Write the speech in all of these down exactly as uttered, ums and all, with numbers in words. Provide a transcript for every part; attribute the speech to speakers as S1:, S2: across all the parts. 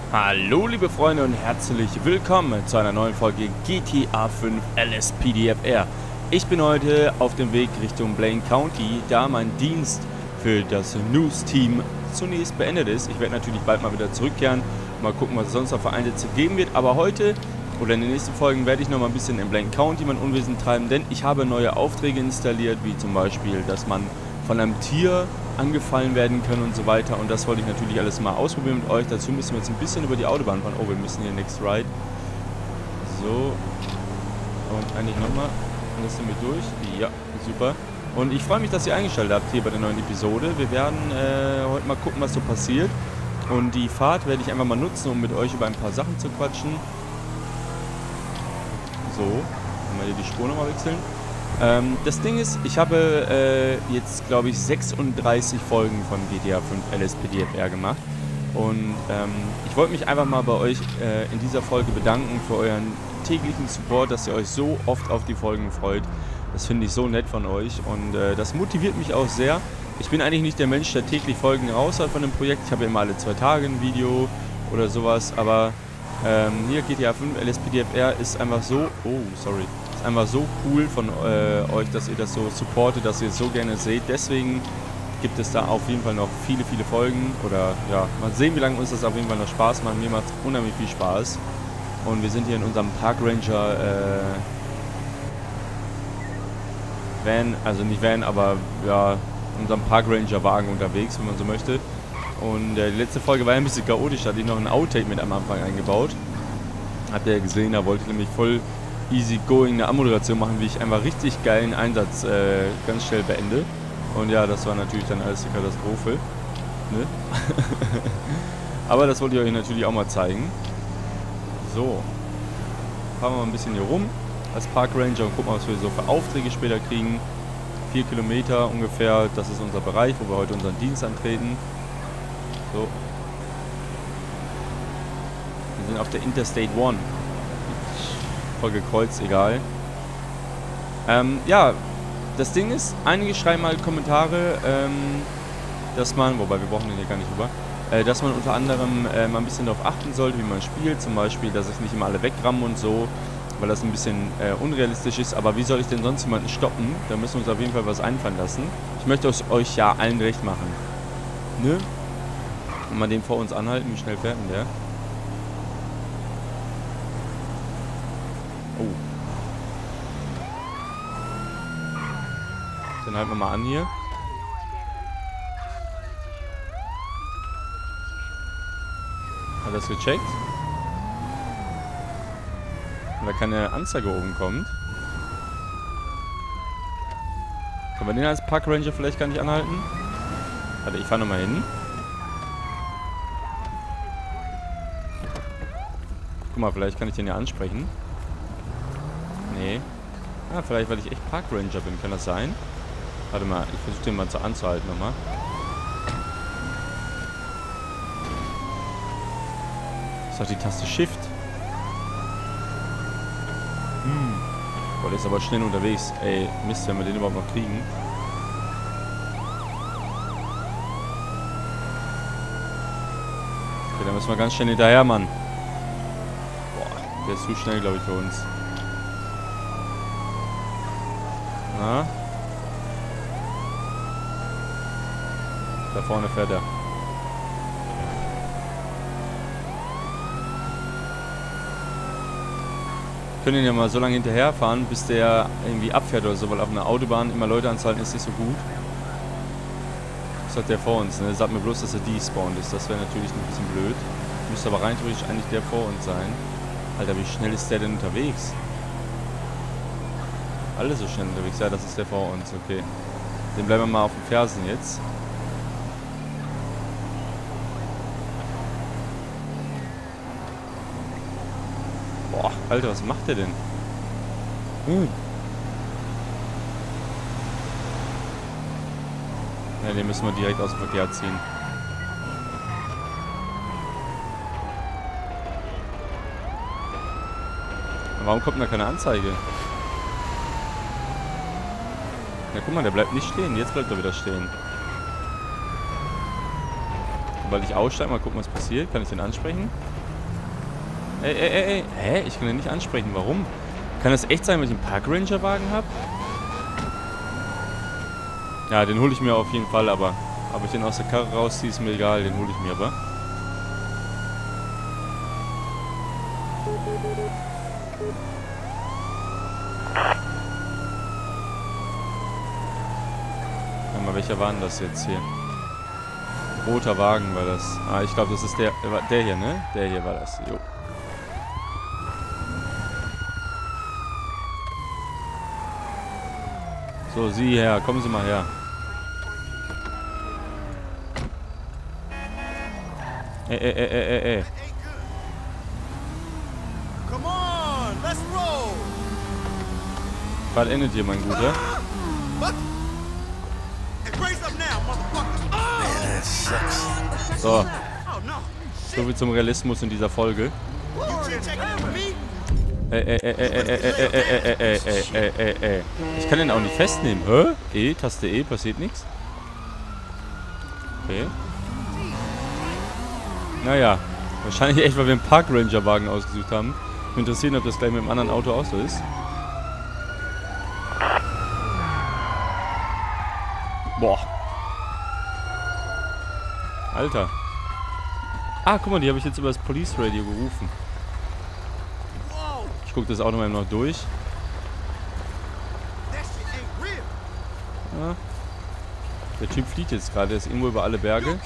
S1: Hallo liebe Freunde und herzlich willkommen zu einer neuen Folge G T A fünf L S P D F R. Ich bin heute auf dem Weg Richtung Blaine County, da mein Dienst für das News-Team zunächst beendet ist. Ich werde natürlich bald mal wieder zurückkehren, mal gucken, was es sonst noch für Einsätze geben wird. Aber heute oder in den nächsten Folgen werde ich noch mal ein bisschen in Blaine County mein Unwesen treiben, denn ich habe neue Aufträge installiert, wie zum Beispiel, dass man von einem Tier angefallen werden können und so weiter. Und das wollte ich natürlich alles mal ausprobieren mit euch. Dazu müssen wir jetzt ein bisschen über die Autobahn fahren. Oh, wir müssen hier Next Ride. So. Und eigentlich nochmal. Lassen wir durch. Ja, super. Und ich freue mich, dass ihr eingeschaltet habt hier bei der neuen Episode. Wir werden äh, heute mal gucken, was so passiert. Und die Fahrt werde ich einfach mal nutzen, um mit euch über ein paar Sachen zu quatschen. So. Mal hier die Spur nochmal wechseln. Ähm, das Ding ist, ich habe äh, jetzt, glaube ich, sechsunddreißig Folgen von G T A fünf L S P D F R gemacht. Und ähm, ich wollte mich einfach mal bei euch äh, in dieser Folge bedanken für euren täglichen Support, dass ihr euch so oft auf die Folgen freut. Das finde ich so nett von euch und äh, das motiviert mich auch sehr. Ich bin eigentlich nicht der Mensch, der täglich Folgen raushaut von dem Projekt. Ich habe ja immer alle zwei Tage ein Video oder sowas, aber ähm, hier G T A fünf L S P D F R ist einfach so... Oh, sorry. Ist einfach so cool von äh, euch, dass ihr das so supportet, dass ihr es so gerne seht. Deswegen gibt es da auf jeden Fall noch viele, viele Folgen. Oder ja, mal sehen, wie lange uns das auf jeden Fall noch Spaß macht. Mir macht es unheimlich viel Spaß. Und wir sind hier in unserem Park Ranger äh, Van, also nicht Van, aber ja, in unserem Park Ranger Wagen unterwegs, wenn man so möchte. Und äh, die letzte Folge war ja ein bisschen chaotisch, da hatte ich noch ein Outtake mit am Anfang eingebaut. Habt ihr ja gesehen, da wollte ich nämlich voll easy going eine Anmoderation machen, wie ich einfach richtig geilen Einsatz äh, ganz schnell beende. Und ja, das war natürlich dann alles eine Katastrophe. Ne? Aber das wollte ich euch natürlich auch mal zeigen. So. Fahren wir mal ein bisschen hier rum als Park Ranger und gucken mal, was wir so für Aufträge später kriegen. Vier Kilometer ungefähr, das ist unser Bereich, wo wir heute unseren Dienst antreten. So. Wir sind auf der Interstate One. Voll gekreuzt, egal. Ähm, ja, das Ding ist, einige schreiben mal Kommentare, ähm, dass man, wobei wir brauchen den hier gar nicht rüber, äh, dass man unter anderem äh, mal ein bisschen darauf achten sollte, wie man spielt. Zum Beispiel, dass ich nicht immer alle wegrammen und so, weil das ein bisschen äh, unrealistisch ist. Aber wie soll ich denn sonst jemanden stoppen? Da müssen wir uns auf jeden Fall was einfallen lassen. Ich möchte es euch ja allen recht machen. Ne? Und mal den vor uns anhalten, wie schnell fährt denn der? Oh. Dann halten wir mal an hier. Hat das gecheckt? Weil keine Anzeige oben kommt. Können wir den als Park Ranger vielleicht gar nicht anhalten? Warte, ich fahre nochmal hin. Guck mal, vielleicht kann ich den ja ansprechen. Nee. Ah, vielleicht, weil ich echt Park Ranger bin. Kann das sein? Warte mal, ich versuche den mal zu anzuhalten nochmal. Das ist doch die Taste Shift. Hm. Boah, der ist aber schnell unterwegs. Ey, Mist, wenn wir den überhaupt noch kriegen. Okay, dann müssen wir ganz schnell hinterher, Mann. Boah, der ist zu schnell, glaube ich, für uns. Na? Da vorne fährt er. Wir können ihn ja mal so lange hinterherfahren, bis der irgendwie abfährt oder so, weil auf einer Autobahn immer Leute anzuhalten ist nicht so gut. Das hat der vor uns, ne? Sagt mir bloß, dass er despawned ist. Das wäre natürlich ein bisschen blöd. Müsste aber rein theoretisch eigentlich der vor uns sein. Alter, wie schnell ist der denn unterwegs? Alle so schnell unterwegs. Ja, das ist der vor uns. Okay. Den bleiben wir mal auf den Fersen jetzt. Boah, Alter, was macht der denn? Hm. Ja, den müssen wir direkt aus dem Verkehr ziehen. Warum kommt da keine Anzeige? Ja, guck mal, der bleibt nicht stehen. Jetzt bleibt er wieder stehen. Sobald ich aussteige, mal gucken, was passiert. Kann ich den ansprechen? Ey, ey, ey, ey. Hä? Ich kann den nicht ansprechen. Warum? Kann das echt sein, weil ich einen Park Ranger Wagen habe? Ja, den hole ich mir auf jeden Fall, aber ob ich den aus der Karre rausziehe, ist mir egal. Den hole ich mir aber. Warte mal, welcher war denn das jetzt hier? Roter Wagen war das. Ah, ich glaube, das ist der, der hier, ne? Der hier war das. Jo. So, Sie her. Kommen Sie mal her. Ey, ey, ey, ey, ey, ey. Was endet hier, mein Guter? So. So viel zum Realismus in dieser Folge. Ey, ey, ey, ey, ey, ey, ey, ey, ey, ey, ey, ey. Ich kann den auch nicht festnehmen. Hä? E, Taste E, passiert nichts. Okay. Naja. Wahrscheinlich echt, weil wir einen Park Ranger Wagen ausgesucht haben. Mich interessieren, ob das gleich mit dem anderen Auto auch so ist. Boah. Alter. Ah, guck mal, die habe ich jetzt über das Police Radio gerufen. Ich gucke das Auto mal noch durch. Ja. Der Typ fliegt jetzt gerade, der ist irgendwo über alle Berge.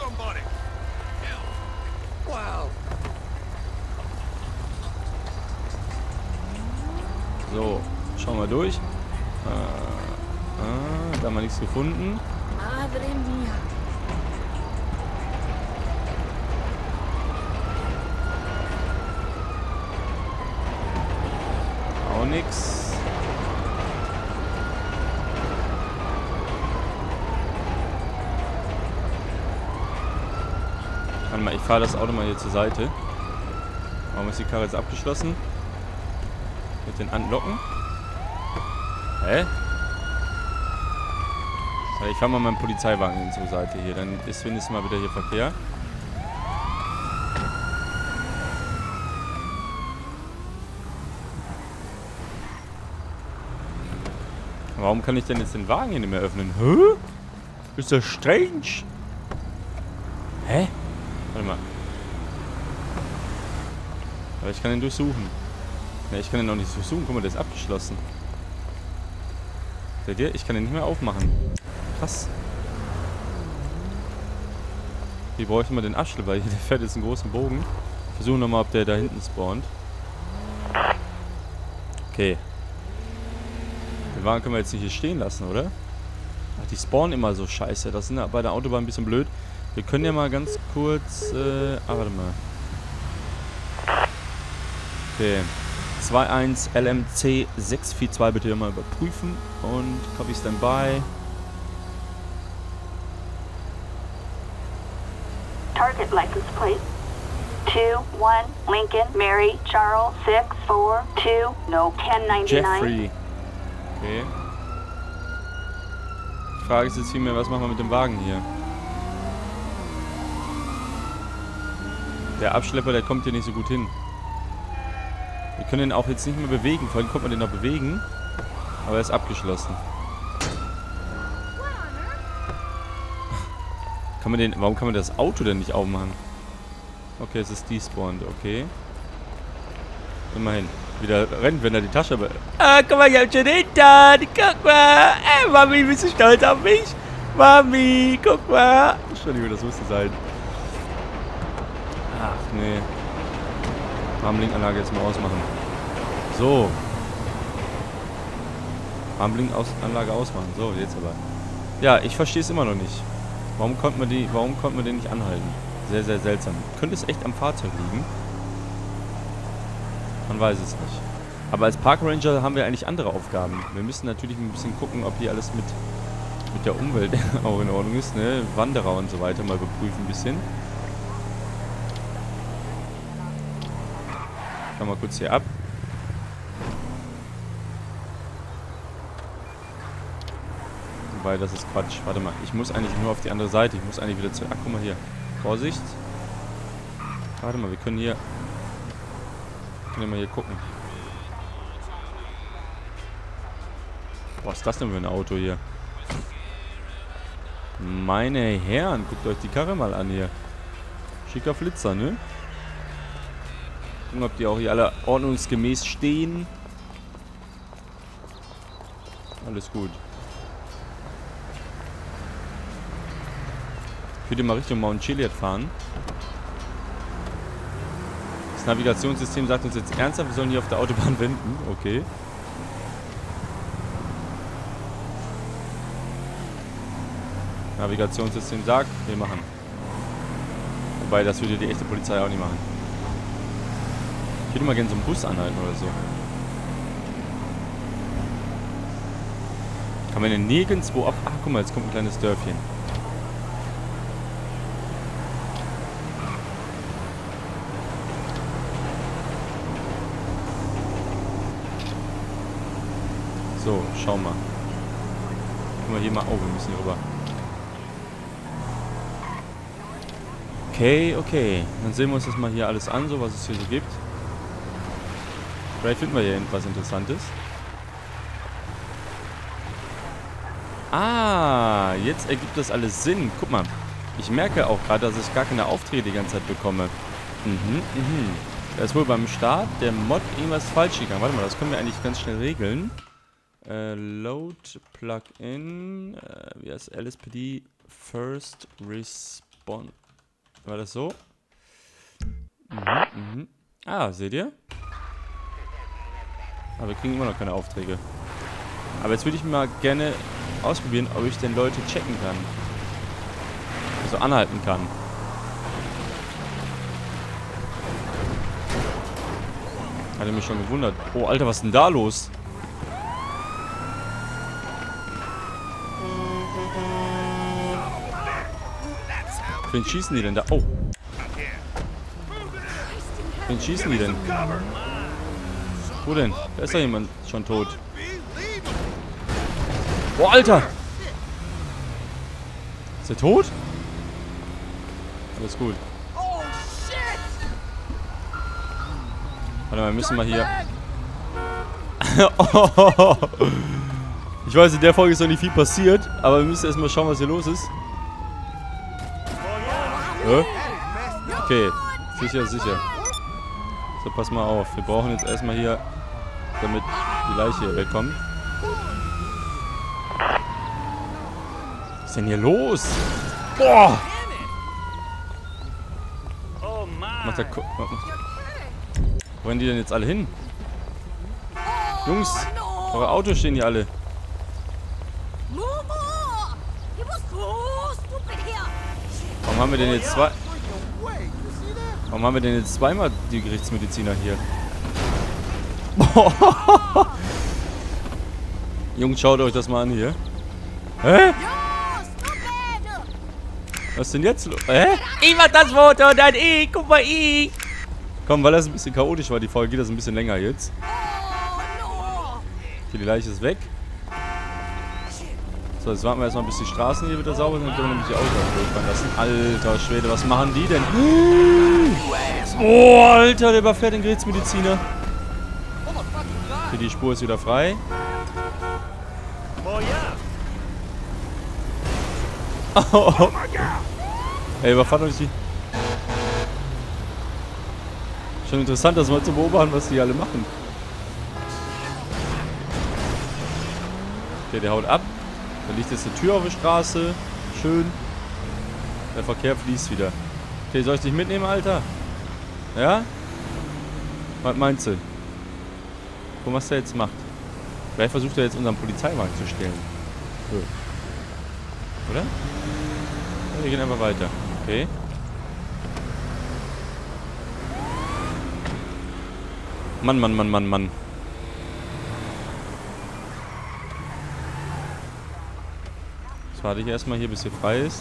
S1: So, schauen wir durch. Äh, ah, da haben wir nichts gefunden. Auch nix. Warte mal, ich fahre das Auto mal hier zur Seite. Warum ist die Karre jetzt abgeschlossen? Mit den Anlocken. Hä? Ich fahre mal meinen Polizeiwagen hin zur Seite hier. Dann ist wenigstens mal wieder hier Verkehr. Warum kann ich denn jetzt den Wagen hier nicht mehr öffnen? Hä? Ist das strange? Hä? Warte mal. Aber ich kann den durchsuchen. Ne, ich kann den auch nicht durchsuchen. Guck mal, der ist abgeschlossen. Seht ihr? Ich kann den nicht mehr aufmachen. Krass. Hier bräuchte man den Abschlepper. Hier, der fährt jetzt einen großen Bogen. Versuchen wir mal, ob der da hinten spawnt. Okay. Den Wagen können wir jetzt nicht hier stehen lassen, oder? Ach, die spawnen immer so scheiße. Das ist bei der Autobahn ein bisschen blöd. Wir können ja mal ganz kurz... Äh, ah, warte mal. Okay. zwei eins L M C sechs vier zwei bitte mal überprüfen. Und Copy Standby.
S2: Target license plate. two one Lincoln Mary Charles six four two no ten ninety-nine.
S1: Jeffrey. Okay. Die Frage ist jetzt vielmehr, was machen wir mit dem Wagen hier? Der Abschlepper, der kommt hier nicht so gut hin. Wir können den auch jetzt nicht mehr bewegen. Vorhin konnte man den noch bewegen. Aber er ist abgeschlossen. Kann man den, warum kann man das Auto denn nicht aufmachen? Okay, es ist despawned, okay. Immerhin. Wieder rennt, wenn er die Tasche... Ah, guck mal, ich hab schon hinter. Guck mal. Ey, Mami, bist du stolz auf mich? Mami, guck mal. Entschuldigung, das musste sein. Ach, nee. Armblinkanlage jetzt mal ausmachen. So. Armblinkanlage ausmachen. So, jetzt aber. Ja, ich verstehe es immer noch nicht. Warum konnte man die, warum konnte man den nicht anhalten? Sehr, sehr seltsam. Könnte es echt am Fahrzeug liegen? Man weiß es nicht. Aber als Park Ranger haben wir eigentlich andere Aufgaben. Wir müssen natürlich ein bisschen gucken, ob hier alles mit, mit der Umwelt auch in Ordnung ist, ne? Wanderer und so weiter mal überprüfen ein bisschen. Ich mal kurz hier ab. Wobei, das ist Quatsch. Warte mal, ich muss eigentlich nur auf die andere Seite. Ich muss eigentlich wieder zu... Ach, guck mal hier. Vorsicht. Warte mal, wir können hier... Können wir mal hier gucken. Was ist das denn für ein Auto hier? Meine Herren, guckt euch die Karre mal an hier. Schicker Flitzer, ne? Gucken, ob die auch hier alle ordnungsgemäß stehen. Alles gut. Ich würde mal Richtung Mount Chiliad fahren. Das Navigationssystem sagt uns jetzt ernsthaft, wir sollen hier auf der Autobahn wenden. Okay. Navigationssystem sagt, wir machen. Wobei, das würde die echte Polizei auch nicht machen. Ich würde mal gerne so einen Bus anhalten oder so. Kann man denn nirgendwo ab... Ach, guck mal, jetzt kommt ein kleines Dörfchen. So, schau mal. Guck mal hier mal... Oh, wir müssen hier rüber. Okay, okay. Dann sehen wir uns das mal hier alles an, so was es hier so gibt. Vielleicht finden wir hier irgendwas Interessantes. Ah, jetzt ergibt das alles Sinn. Guck mal. Ich merke auch gerade, dass ich gar keine Aufträge die ganze Zeit bekomme. Mhm, mhm. Da ist wohl beim Start der Mod irgendwas falsch gegangen. Warte mal, das können wir eigentlich ganz schnell regeln. Äh, Load Plugin. Äh, wie heißt L S P D? First Response. War das so? Mhm, mhm. Ah, seht ihr? Aber wir kriegen immer noch keine Aufträge. Aber jetzt würde ich mal gerne ausprobieren, ob ich denn Leute checken kann. Also anhalten kann. Hatte mich schon gewundert. Oh, Alter, was ist denn da los? Wen schießen die denn da? Oh. Wen schießen die denn? Wo denn? Da ist doch jemand schon tot. Oh, Alter! Ist er tot? Alles gut. Warte mal, wir müssen mal hier... Oh. Ich weiß, in der Folge ist noch nicht viel passiert, aber wir müssen erstmal schauen, was hier los ist. Hä? Okay, sicher, sicher. So, pass mal auf. Wir brauchen jetzt erstmal hier, damit die Leiche hier wegkommt. Was ist denn hier los? Boah! Macht der Ko Wo rennen die denn jetzt alle hin? Jungs, eure Autos stehen hier alle. Warum haben wir denn jetzt zwei... Warum haben wir denn jetzt zweimal die Gerichtsmediziner hier? Jungs, schaut euch das mal an hier. Hä? Was ist denn jetzt los? Hä? Ich mach das Foto, dann ich. Guck mal, ich. Komm, weil das ein bisschen chaotisch war, die Folge geht das ein bisschen länger jetzt. Okay, die Leiche ist weg. So, jetzt warten wir erstmal, bis die Straßen hier wieder sauber sind. Dann können wir nämlich die Autos durchfahren lassen. Alter Schwede, was machen die denn? Oh, Alter, der überfährt den Gerichtsmediziner. Okay, die Spur ist wieder frei. Oh. Ey, überfahrt euch die. Schon interessant, das mal zu beobachten, was die alle machen. Okay, der haut ab. Da liegt jetzt eine Tür auf der Straße. Schön. Der Verkehr fließt wieder. Okay, soll ich dich mitnehmen, Alter? Ja? Was meinst du? Guck, was der jetzt macht. Vielleicht versucht er jetzt unseren Polizeiwagen zu stehlen. So. Oder? Ja, wir gehen einfach weiter. Okay. Mann, Mann, Mann, Mann, Mann. Jetzt warte ich erstmal hier, bis hier frei ist.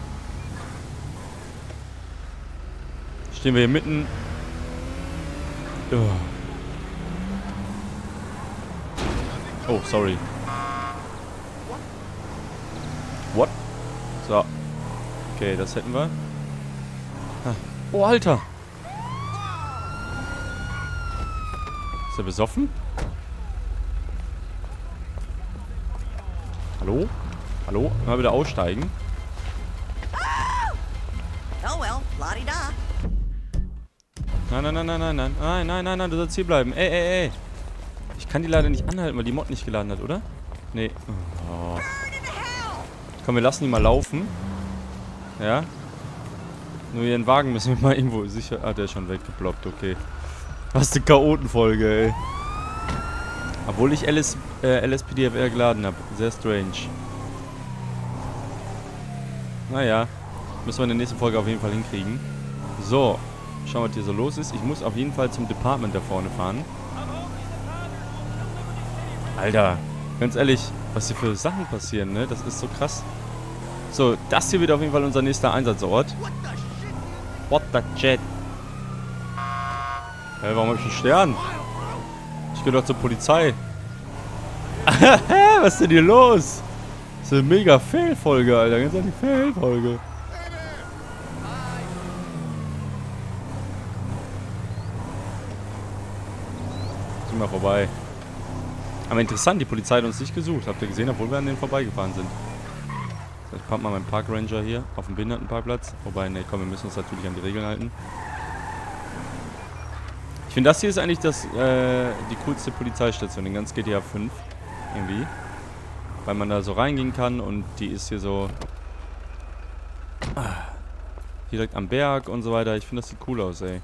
S1: Stehen wir hier mitten. Oh, oh sorry. What? So. Okay, das hätten wir. Oh, Alter. Ist er besoffen? Hallo? Hallo? Mal wieder aussteigen.
S3: Oh well, la-di-da.
S1: Nein, nein, nein, nein, nein, nein, nein, nein, nein, nein, du sollst hier bleiben. Ey, ey, ey. Ich kann die leider nicht anhalten, weil die Mod nicht geladen hat, oder? Nee. Oh. Komm, wir lassen die mal laufen. Ja. Nur ihren Wagen müssen wir mal irgendwo sicher... Ah, der ist schon weggeploppt, okay. Was eine Chaotenfolge, ey. Obwohl ich L S, äh, L S P D F R geladen habe. Sehr strange. Naja. Müssen wir in der nächsten Folge auf jeden Fall hinkriegen. So. Schauen wir, was hier so los ist. Ich muss auf jeden Fall zum Department da vorne fahren. Alter. Ganz ehrlich, was hier für Sachen passieren, ne? Das ist so krass. So, das hier wird auf jeden Fall unser nächster Einsatzort. What the shit? Hey, warum hab ich einen Stern? Ich geh doch zur Polizei. Was ist denn hier los? Das ist eine mega Fail-Folge, Alter. Ganz ehrlich, Fail-Folge. Sind wir vorbei. Aber interessant, die Polizei hat uns nicht gesucht. Habt ihr gesehen, obwohl wir an denen vorbeigefahren sind. Ich pack mal meinen Parkranger hier auf dem Behindertenparkplatz. Wobei, ne, komm, wir müssen uns natürlich an die Regeln halten. Ich finde, das hier ist eigentlich das, äh, die coolste Polizeistation in ganz G T A fünf. Irgendwie. Weil man da so reingehen kann und die ist hier so... Ah, direkt am Berg und so weiter. Ich finde, das sieht cool aus, ey.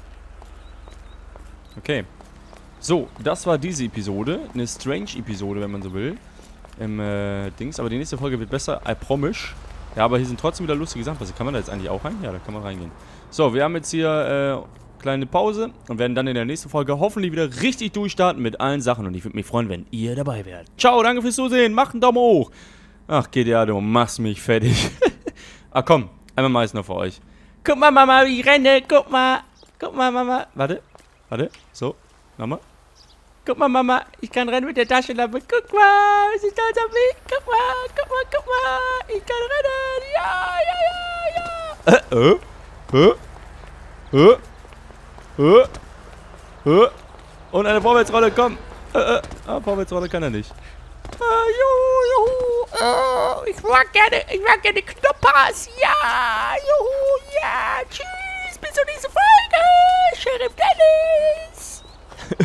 S1: Okay. So, das war diese Episode. Eine Strange-Episode, wenn man so will. Im äh, Dings. Aber die nächste Folge wird besser. I promise. Ja, aber hier sind trotzdem wieder lustige Sachen. Also kann man da jetzt eigentlich auch rein? Ja, da kann man reingehen. So, wir haben jetzt hier äh, kleine Pause und werden dann in der nächsten Folge hoffentlich wieder richtig durchstarten mit allen Sachen. Und ich würde mich freuen, wenn ihr dabei wärt. Ciao, danke fürs Zusehen. Macht einen Daumen hoch. Ach, G T A, du machst mich fertig. Ach komm, einmal mal ist noch für euch. Guck mal, Mama, wie ich renne. Guck mal. Guck mal, Mama. Warte, warte. So, nochmal. Guck mal, Mama, ich kann rennen mit der Taschenlampe. Guck mal, wir sind stolz auf mich. Guck mal, guck mal, guck mal. Ich kann rennen. Ja, ja, ja, ja. Äh, äh. Äh. Äh. Äh. Und eine Vorwärtsrolle, komm. Äh, äh. Ah, Vorwärtsrolle kann er nicht. Ah, juhu, juhu. Oh, ich mag gerne, ich mag gerne Knoppers. Ja, juhu, ja. Tschüss, bis zur nächsten Folge. Sheriff Dennis.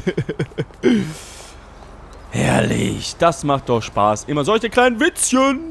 S1: Herrlich, das macht doch Spaß. Immer solche kleinen Witzchen.